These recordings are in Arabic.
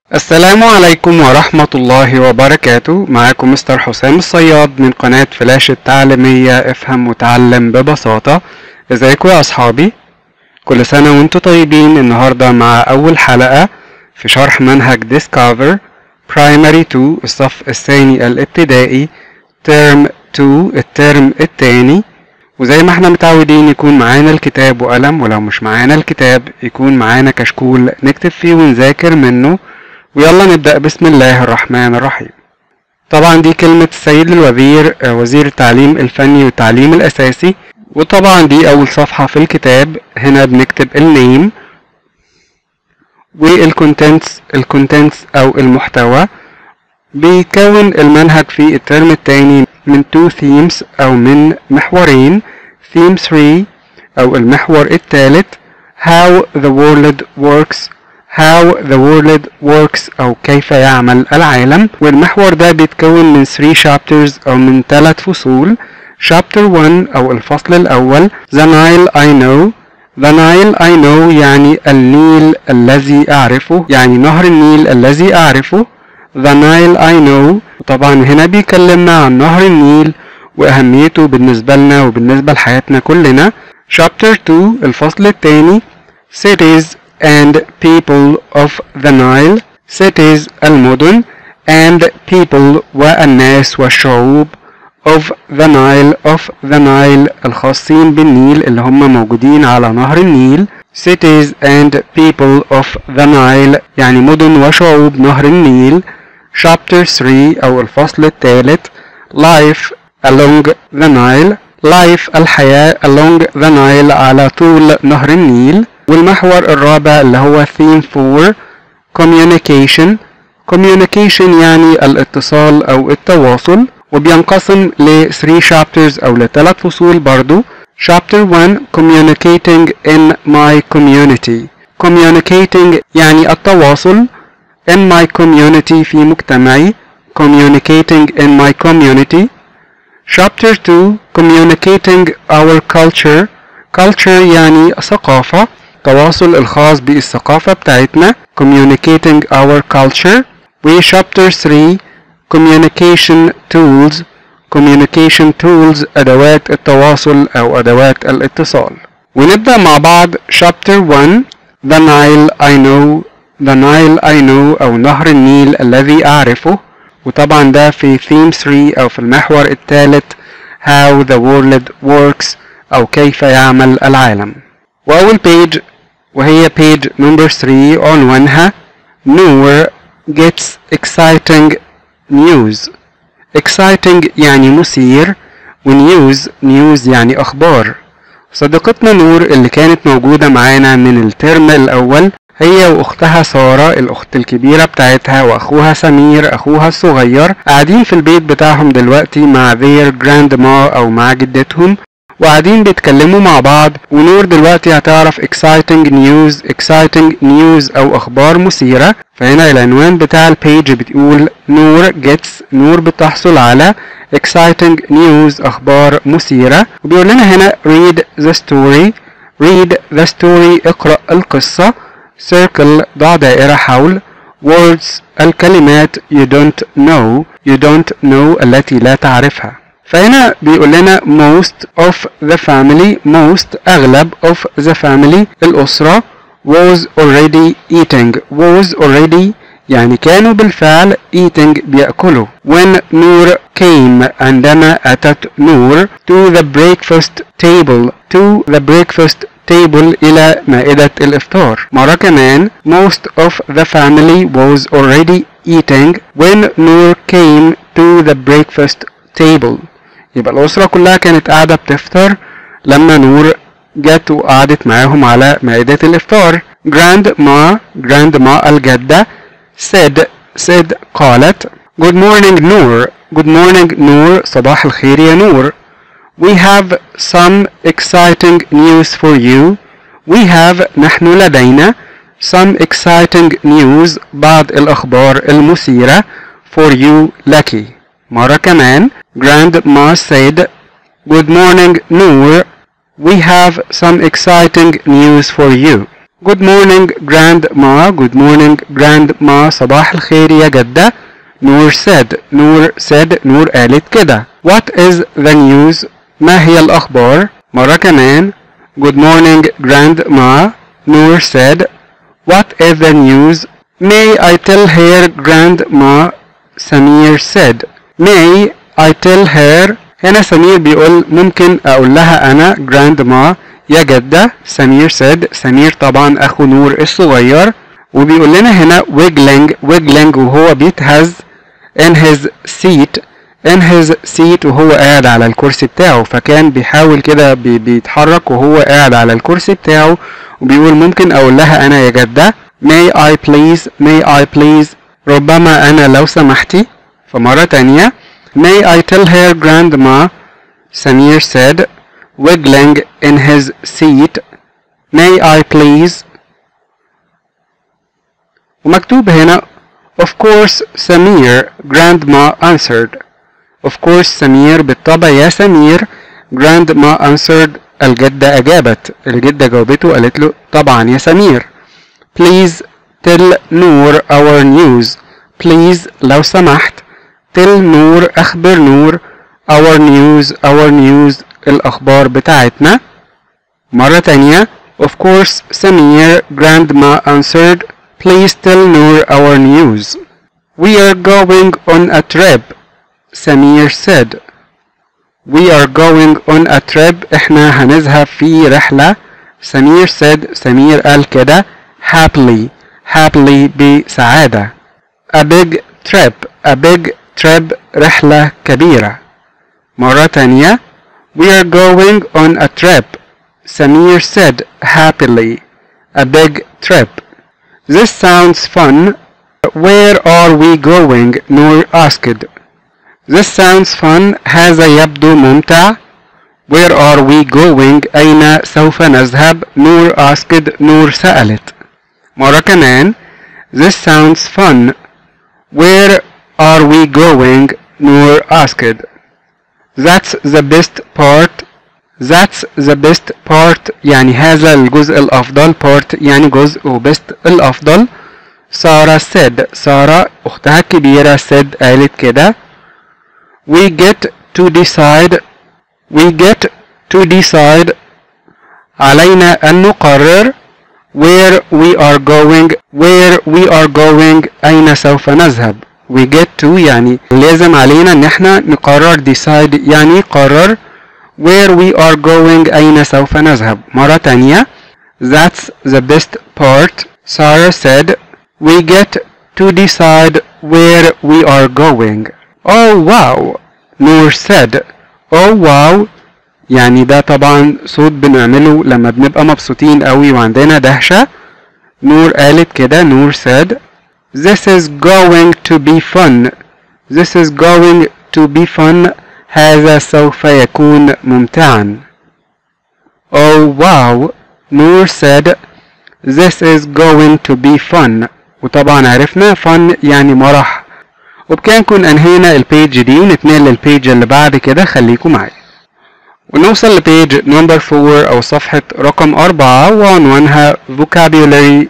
السلام عليكم ورحمة الله وبركاته. معاكم مستر حسام الصياد من قناة فلاش التعليمية افهم وتعلم ببساطة. ازيكم يا اصحابي؟ كل سنة وانتم طيبين. النهاردة مع اول حلقة في شرح منهج Discover Primary 2 الصف الثاني الابتدائي ترم 2 الترم الثاني. وزي ما احنا متعودين يكون معانا الكتاب وقلم، ولو مش معانا الكتاب يكون معانا كشكول نكتب فيه ونذاكر منه. ويلا نبدأ بسم الله الرحمن الرحيم. طبعا دي كلمة السيد الوزير وزير التعليم الفني والتعليم الأساسي، وطبعا دي أول صفحة في الكتاب. هنا بنكتب النيم والكونتنتس أو المحتوى. بيكون المنهج في الترم الثاني من 2 themes أو من محورين. theme 3 أو المحور الثالث how the world works أو كيف يعمل العالم. والمحور ده بيتكون من 3 chapters أو من 3 فصول. chapter 1 أو الفصل الأول The Nile I know يعني النيل الذي أعرفه، يعني نهر النيل الذي أعرفه. The Nile I know. طبعا هنا بيكلمنا عن نهر النيل وأهميته بالنسبة لنا وبالنسبة لحياتنا كلنا. chapter 2 الفصل الثاني Cities and people of the Nile. cities المدن and people والناس والشعوب of the Nile الخاصين بالنيل اللي هم موجودين على نهر النيل. cities and people of the Nile يعني مدن وشعوب نهر النيل. chapter 3 أو الفصل الثالث life along the Nile. life الحياة along the Nile على طول نهر النيل. والمحور الرابع اللي هو theme 4 communication يعني الاتصال أو التواصل، وبينقسم ل 3 chapters أو ل3 فصول برضو. chapter 1 communicating in my community يعني التواصل. in my community في مجتمعي. communicating in my community. chapter 2 communicating our culture يعني ثقافة، التواصل الخاص بالثقافة بتاعتنا. communicating our culture. و chapter 3 communication tools أدوات التواصل أو أدوات الاتصال. ونبدأ مع بعض chapter 1 The Nile I know أو نهر النيل الذي أعرفه. وطبعا ده في theme 3 أو في المحور الثالث how the world works أو كيف يعمل العالم. وأول page وهي page number 3 عنوانها نور gets exciting news. exciting يعني مثير، ونيوز يعني أخبار. صديقتنا نور اللي كانت موجودة معانا من الترم الأول هي وأختها سارة الأخت الكبيرة بتاعتها وأخوها سمير أخوها الصغير قاعدين في البيت بتاعهم دلوقتي مع their grandma أو مع جدتهم، وقاعدين بيتكلموا مع بعض. ونور دلوقتي هتعرف exciting news أو أخبار مثيرة. فهنا العنوان بتاع البيج بتقول نور بتحصل على exciting news أخبار مثيرة. وبيقول لنا هنا read the story اقرأ القصة. circle ضع دائرة حول. words الكلمات you don't know التي لا تعرفها. فهنا بيقول لنا most أغلب of the family الأسرة was already يعني كانوا بالفعل eating بيأكلوا. when نور came عندما أتت نور to the breakfast table إلى مائدة الإفطار. مرة كمان most of the family was already eating when نور came to the breakfast table. يبقى الأسرة كلها كانت قاعدة بتفطر لما نور جت وقعدت معاهم على مائدة الإفطار. grandma الجدة said قالت good morning نور صباح الخير يا نور. we have some exciting news for you. نحن لدينا some exciting news بعض الأخبار المثيرة for you لك. مرة كمان grandma said good morning نور we have some exciting news for you. Good morning grandma. Good morning grandma. صباح الخير يا جدة. نور said. نور قالت كده. What is the news؟ ما هي الأخبار؟ مرة كمان. Good morning grandma. نور said. What is the news؟ May I tell her grandma؟ سمير said. May I tell her؟ هنا سمير بيقول ممكن أقول لها أنا grandma يا جدة. سمير said. سمير طبعا أخو نور الصغير، وبيقول لنا هنا wiggling وهو بيتهز in his seat وهو قاعد على الكرسي بتاعه، فكان بيحاول كده بيتحرك وهو قاعد على الكرسي بتاعه، وبيقول ممكن أقول لها أنا يا جدة. may I please ربما أنا لو سمحتي. فمرة تانية may I tell her grandma. سمير said wiggling in his seat may I please. ومكتوب هنا of course سمير grandma answered. of course سمير بالطبع يا سمير. grandma answered الجدة أجابت. الجدة جاوبته قالت له طبعا يا سمير. please tell نور our news. please لو سمحت. tell نور أخبر نور our news الأخبار بتاعتنا. مرة تانية of course سمير grandma answered please tell نور our news. we are going on a trip. سمير said we are going on a trip احنا هنذهب في رحلة. سمير said سمير قال كده happily بسعادة. a big trip رحلة كبيرة. مرة تانية we are going on a trip. سمير said happily a big trip. this sounds fun. where are we going؟ نور asked. this sounds fun هذا يبدو ممتع. where are we going؟ أين سوف نذهب؟ نور asked. نور سألت. مرة كمان this sounds fun. where are we going؟ نور asked. that's the best part يعني هذا الجزء الأفضل. part يعني جزء وbest الأفضل. سارة said. سارة أختها الكبيرة said قالت كده we get to decide علينا أن نقرر where we are going أين سوف نذهب. we get to يعني لازم علينا ان احنا نقرر. decide يعني قرر. where we are going أين سوف نذهب. مرة تانية that's the best part. Sarah said we get to decide where we are going. oh wow. نور said oh wow يعني ده طبعا صوت بنعمله لما بنبقى مبسوطين قوي وعندنا دهشة. نور قالت كده. نور said this is going to be fun هذا سوف يكون ممتعا. oh wow. نور said this is going to be fun وطبعا عرفنا fun يعني مرح. وبكده نكون انهينا البيج دي ونتنقل للبيج اللي بعد كده. خليكم معايا ونوصل لبيج نمبر 4 او صفحة رقم 4 وعنوانها vocabulary.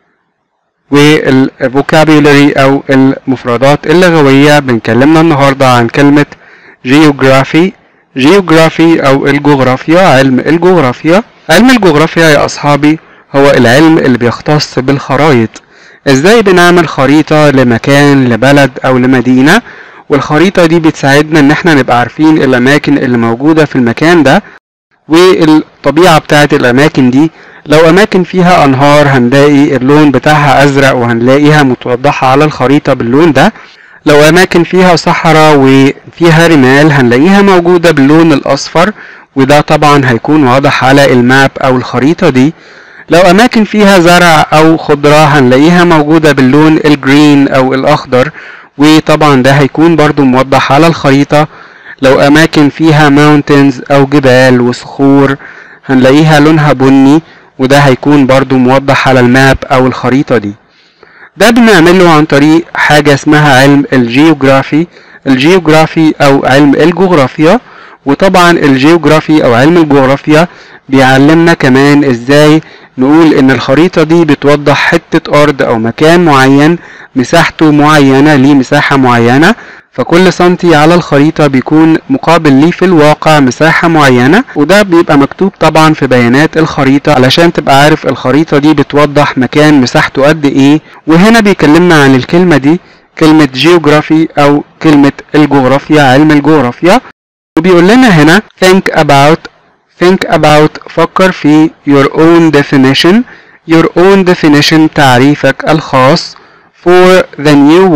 والفوكابيولاري او المفردات اللغوية. بنكلمنا النهاردة عن كلمة geography او الجغرافيا. علم الجغرافيا يا اصحابي هو العلم اللي بيختص بالخرائط. ازاي بنعمل خريطة لمكان لبلد او لمدينة، والخريطة دي بتساعدنا ان احنا نبقى عارفين الاماكن اللي موجودة في المكان ده والطبيعة بتاعت الاماكن دي. لو اماكن فيها انهار هنلاقي اللون بتاعها ازرق وهنلاقيها متوضحة على الخريطة باللون ده. لو اماكن فيها صحراء وفيها رمال هنلاقيها موجودة باللون الاصفر وده طبعا هيكون واضح على الماب او الخريطة دي. لو اماكن فيها زرع او خضرة هنلاقيها موجودة باللون الجرين او الاخضر وطبعا ده هيكون برضو موضح على الخريطة. لو اماكن فيها mountains او جبال وصخور هنلاقيها لونها بني وده هيكون برضو موضح على الماب او الخريطة دي. ده بنعمله عن طريق حاجة اسمها علم الجيوغرافي او علم الجغرافيا. وطبعا الجيوغرافي او علم الجغرافيا بيعلمنا كمان ازاي نقول ان الخريطة دي بتوضح حتة ارض او مكان معين مساحته معينة ليه مساحة معينة، فكل سنتي على الخريطة بيكون مقابل ليه في الواقع مساحة معينة، وده بيبقى مكتوب طبعا في بيانات الخريطة علشان تبقى عارف الخريطة دي بتوضح مكان مساحته قد ايه. وهنا بيكلمنا عن الكلمة دي كلمة جيوغرافي او كلمة الجغرافيا، علم الجغرافيا. وبيقول لنا هنا think about فكر في your own definition تعريفك الخاص for the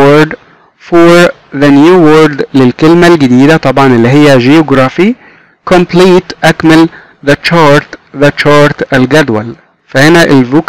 new word للكلمة الجديدة طبعا اللي هي geography. complete أكمل the chart الجدول. فهنا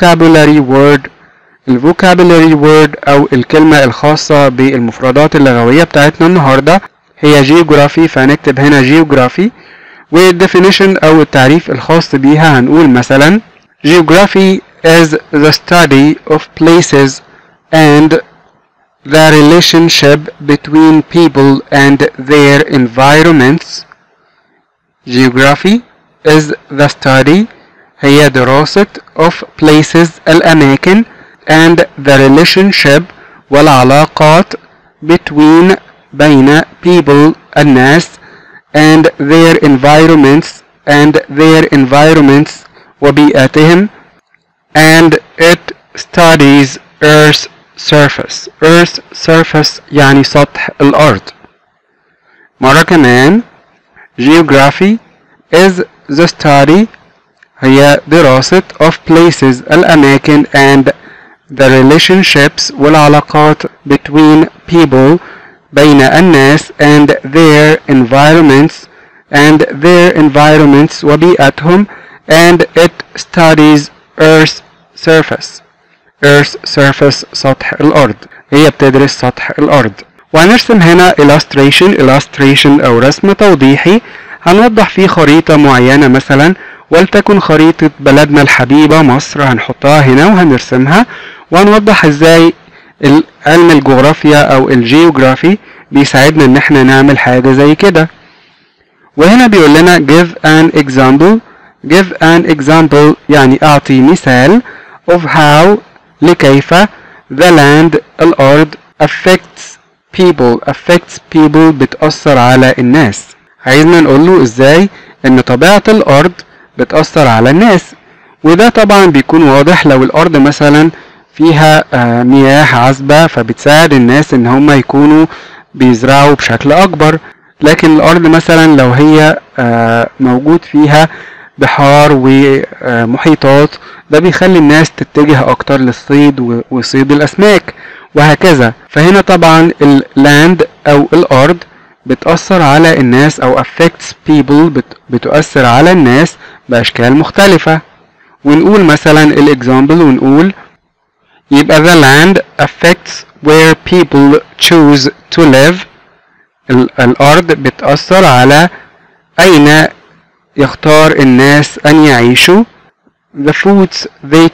الفوكابولاري word أو الكلمة الخاصة بالمفردات اللغوية بتاعتنا النهاردة هي geography، فهنكتب هنا geography. والديفينيشن أو التعريف الخاص بيها هنقول مثلا geography is the study of places and the relationship between people and their environments. Geography is the study هي دراسة of places الأماكن and the relationship والعلاقات بين people الناس and their environments وبيئاتهم. and it studies earth surface يعني سطح الأرض. مرة كمان geography is the study هي دراسة of places الأماكن and the relationships والعلاقات between people بين الناس and their environments وبيئتهم. and it studies earth surface سطح الأرض، هي بتدرس سطح الأرض. وهنرسم هنا illustration أو رسم توضيحي هنوضح فيه خريطة معينة مثلا، ولتكن خريطة بلدنا الحبيبة مصر، هنحطها هنا وهنرسمها وهنوضح ازاي علم الجغرافيا او الجيوغرافي بيساعدنا ان احنا نعمل حاجة زي كده. وهنا بيقول لنا give an example يعني اعطي مثال of how لكيف the land الارض affects people بتأثر على الناس. عايزنا نقول له ازاي ان طبيعة الارض بتأثر على الناس، وده طبعا بيكون واضح لو الارض مثلا فيها مياه عذبة فبتساعد الناس ان هم يكونوا بيزرعوا بشكل اكبر. لكن الارض مثلا لو هي موجود فيها بحار ومحيطات ده بيخلي الناس تتجه اكتر للصيد وصيد الاسماك وهكذا. فهنا طبعا اللاند او الارض بتأثر على الناس او affects people بتؤثر على الناس باشكال مختلفة. ونقول مثلا الاكزامبل ونقول يبقى the land affects where people choose to live. الارض بتأثر على اين يختار الناس ان يعيشوا. the foods they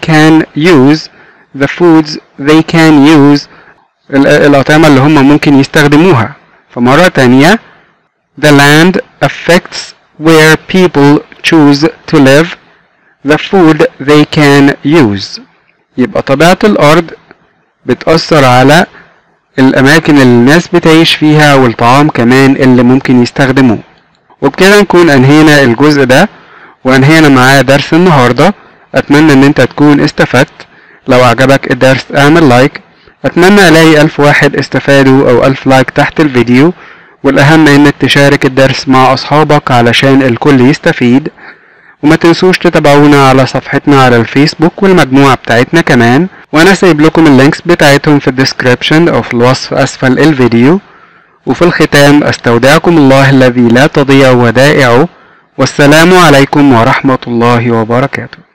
can use الأطعمة اللي هم ممكن يستخدموها. فمرة تانية the land affects where people choose to live the food they can use. يبقى طبيعة الأرض بتأثر على الأماكن اللي الناس بتعيش فيها والطعام كمان اللي ممكن يستخدموه. وبكده نكون أنهينا الجزء ده وأنهينا معاه درس النهاردة. أتمنى أن أنت تكون استفدت. لو أعجبك الدرس اعمل لايك. أتمنى ألاقي 1000 واحد استفادوا أو 1000 لايك تحت الفيديو، والأهم إنك تشارك الدرس مع أصحابك علشان الكل يستفيد. وما تنسوش تتابعونا على صفحتنا على الفيسبوك والمجموعة بتاعتنا كمان، وأنا سايب لكم اللينكس بتاعتهم في الديسكريبشن أو في الوصف أسفل الفيديو. وفي الختام أستودعكم الله الذي لا تضيع ودائعه، والسلام عليكم ورحمة الله وبركاته.